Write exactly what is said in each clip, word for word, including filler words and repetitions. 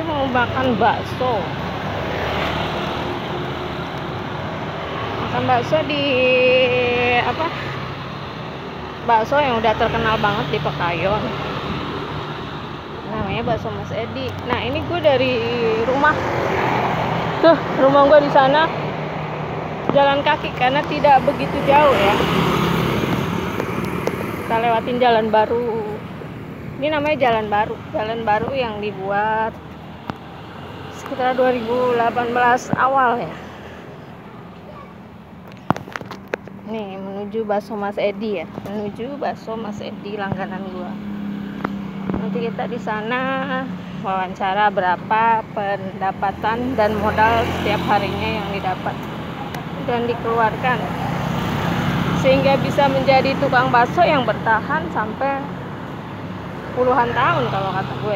Tapi mau makan bakso. Makan bakso di apa? Bakso yang udah terkenal banget di Pekayon. Namanya bakso Mas Edi. Nah, ini gue dari rumah. Tuh, rumah gue di sana. Jalan kaki karena tidak begitu jauh ya. Kita lewatin jalan baru. Ini namanya jalan baru. Jalan baru yang dibuat sekitar dua ribu delapan belas awal ya. Nih, menuju bakso Mas Edi ya. Menuju bakso Mas Edi langganan gua. Nanti kita di sana wawancara berapa pendapatan dan modal setiap harinya yang didapat dan dikeluarkan, sehingga bisa menjadi tukang bakso yang bertahan sampai puluhan tahun kalau kata gue.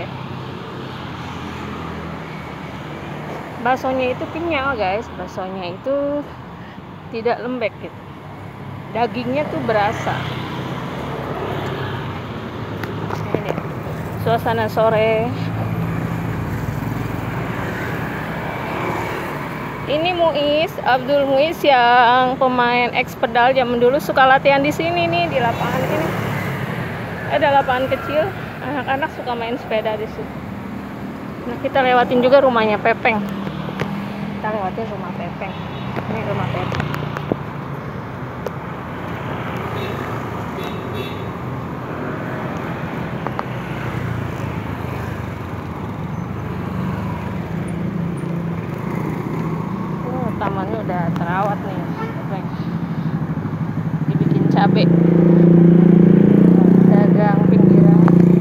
Baksonya itu kenyal guys, baksonya itu tidak lembek gitu. Dagingnya tuh berasa. Ini suasana sore. Ini Muiz, Abdul Muiz yang pemain ex pedal zaman dulu suka latihan di sini nih, di lapangan ini. Ada lapangan kecil, anak-anak suka main sepeda di situ. Nah, kita lewatin juga rumahnya Pepeng. Kita lewatin rumah Pepeng. Ini rumah Pepeng. Tamannya udah terawat nih, dibikin cabe, dagang pinggiran.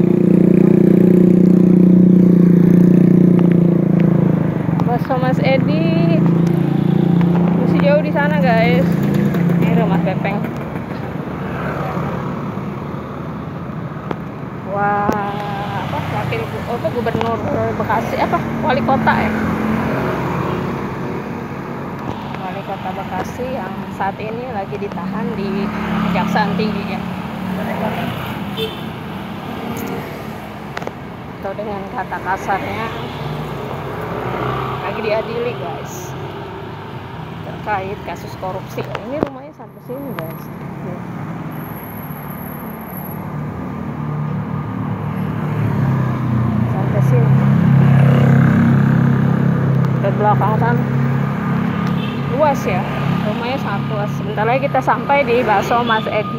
Bakso Mas Edi masih jauh di sana guys. Ini rumah Pepeng. Wah, apa wakil apa gubernur Bekasi, apa wali kota ya? Kota Bekasi yang saat ini lagi ditahan di Kejaksaan Tinggi ya, atau dengan kata kasarnya lagi diadili guys terkait kasus korupsi. Ini rumahnya sampai sini guys. Sampai sini ke belakang sana. Luas ya, rumahnya sangat luas. Sebentar lagi kita sampai di bakso Mas Edi.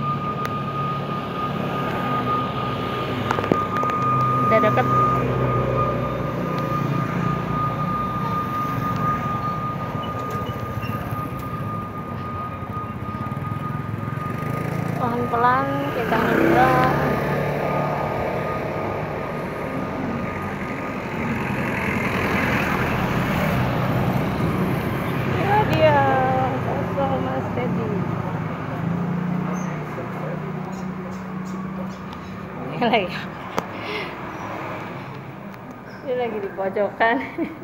Udah deket. Pelan-pelan kita nyebrang. Lagi ini lagi di pojokan.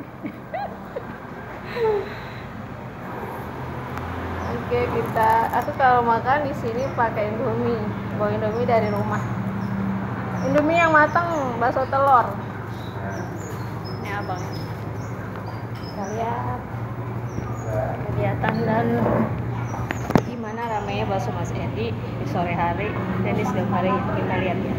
Oke, kita aku kalau makan di sini pakai Indomie, bawa Indomie dari rumah. Indomie yang matang, bakso telur. Ini abang. Kita lihat kegiatan dan gimana ramainya bakso Mas Edi di sore hari dan di siang hari. Kita lihat ya.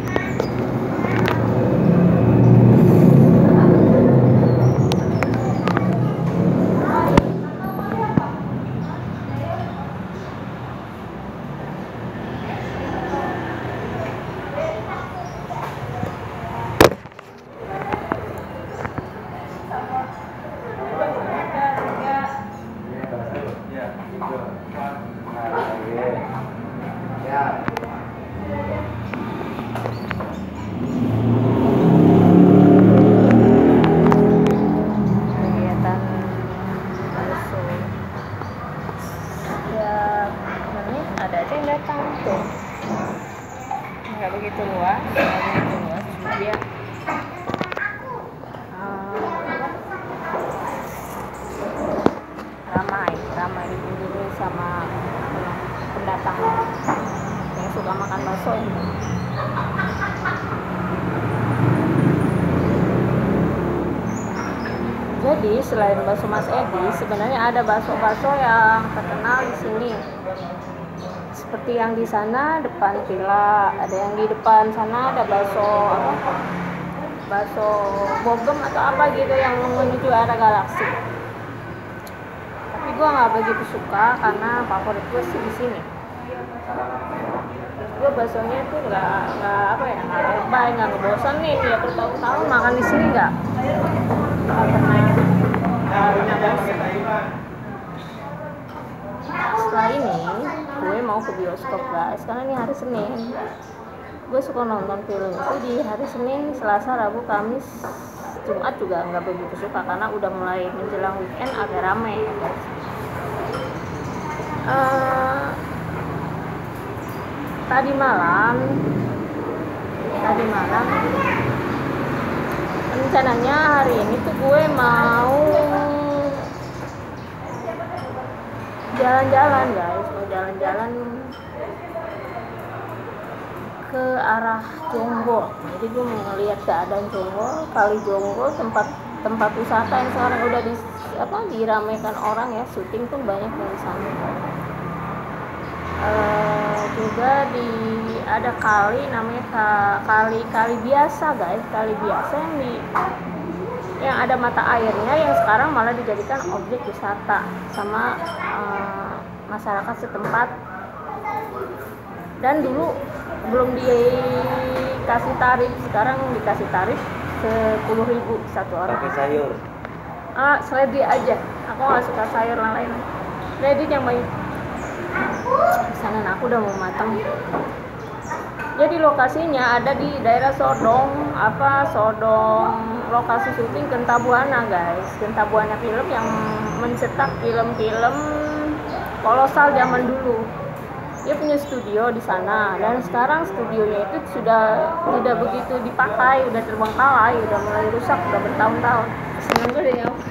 Nggak begitu luas, nggak begitu luas, cuma dia uh, ramai, ramai dulu sama pendatang yang suka makan bakso ini. Edi, selain bakso Mas Edi, sebenarnya ada bakso-bakso yang terkenal di sini. Seperti yang di sana depan villa, ada yang di depan sana ada bakso apa? Bakso Bogem atau apa gitu yang menuju arah Galaksi. Tapi gue nggak begitu suka karena favorit gue sih di sini. Gue baksonya tuh nggak nggak apa ya nggak lebay, nggak ngebosan nih ya bertahun-tahun makan di sini nggak nggak pernah nggak bosan. Setelah ini gue mau ke bioskop guys karena ini hari Senin. Gue suka nonton film itu di hari Senin, Selasa, Rabu, Kamis, Jumat juga nggak begitu suka karena udah mulai menjelang weekend agak rame ya guys. Uh, tadi malam tadi malam rencananya hari ini tuh gue mau jalan-jalan guys, mau jalan-jalan ke arah Jonggol. Jadi gue mau ngeliat keadaan Jonggol, kali Jonggol, tempat tempat wisata yang sekarang udah di apa diramaikan orang ya, syuting pun banyak yang di sana. Uh, juga di ada kali namanya kali kali biasa guys, kali biasa yang di yang ada mata airnya yang sekarang malah dijadikan objek wisata sama uh, masyarakat setempat. Dan dulu belum dikasih tarif, sekarang dikasih tarif sepuluh ribu satu orang. Pakai sayur? Ah, seledri aja. Aku nggak suka sayur lain. Seledri yang banyak. Pesanan aku udah mau matang. Jadi lokasinya ada di daerah Sodong, apa Sodong, lokasi syuting Genta Buana guys. Genta Buana film yang mencetak film-film kolosal zaman dulu. Dia punya studio di sana dan sekarang studionya itu sudah tidak begitu dipakai, udah terbengkalai, udah mulai rusak, udah bertahun-tahun. Seneng gue deh nyampe.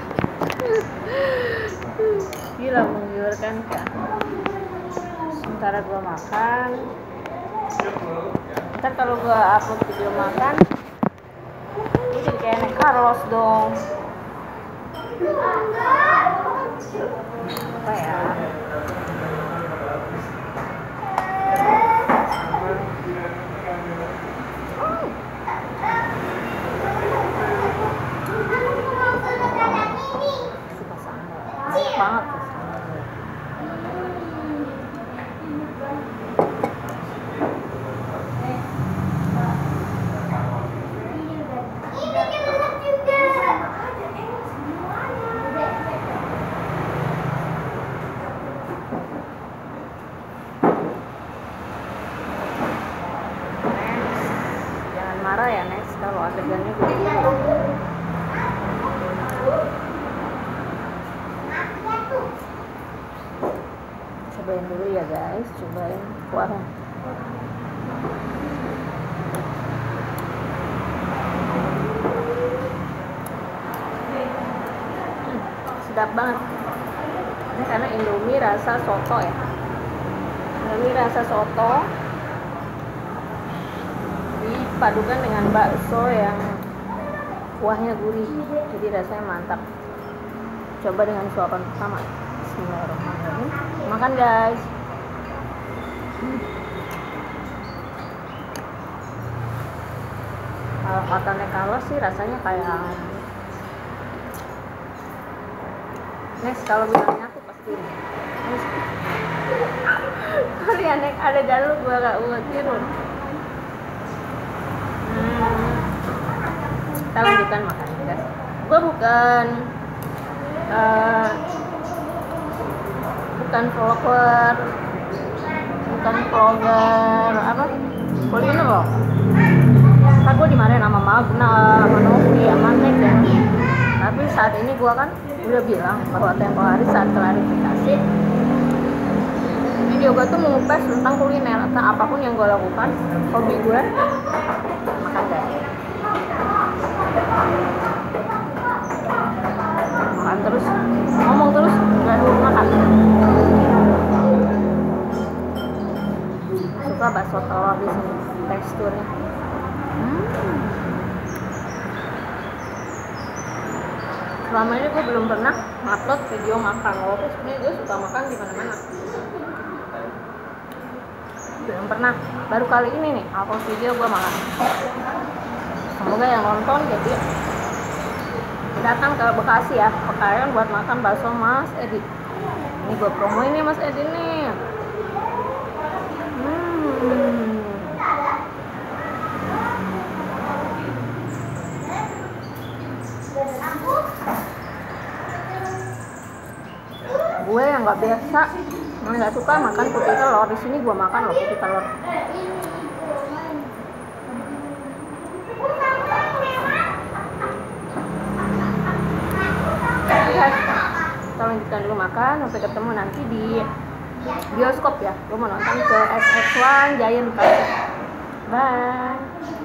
Gila, menggiurkan kan. Sementara gue makan, ntar kalau gue upload video makan ini jadi kayak naik Carlos dong. Apa ya, suka sambal banyak banget tuh. Marah ya next kalau adegannya begini. Cobain dulu ya guys, cobain kuahnya. Hmm, sedap banget. Ini karena Indomie rasa soto ya. Indomie rasa soto dipadukan dengan bakso yang kuahnya gurih, jadi rasanya mantap. Coba dengan suapan pertama. Bismillahirrahmanirrahim. Makan guys. hmm. Kalau kata Nekalos sih rasanya kayak next, kalau bilangnya aku pasti ini kali aneh ada jalur gue gak buat tidur. Kita lanjutkan makan guys. Gue bukan uh, bukan vlogger, bukan vlogger apa kuliner loh. Kan gue dimarahin sama Magna, sama Novi, sama Nek ya. Tapi saat ini gue kan udah bilang bahwa tempo hari saat klarifikasi video gue tuh mengupas tentang kuliner, tentang apapun yang gue lakukan, hobi gue makan guys. Makan terus, ngomong terus, nggak dulu makan. Suka bakso telur di sini, teksturnya. Hmm. Selama ini gue belum pernah upload video makan, walaupun sebenarnya gue suka makan di mana-mana. Belum pernah, baru kali ini nih upload video gue makan. Semoga yang nonton jadi datang ke Bekasi ya, Pekayon buat makan bakso Mas Edi. Ini gue promoin nih Mas Edi nih. Hmm. Gue yang nggak biasa, yang nggak suka makan putih telur, di sini gue makan loh putih telur. Guys, kita lanjutkan dulu makan, sampai ketemu nanti di bioskop ya. Gue mau nonton ke S X satu Giant Park. Bye.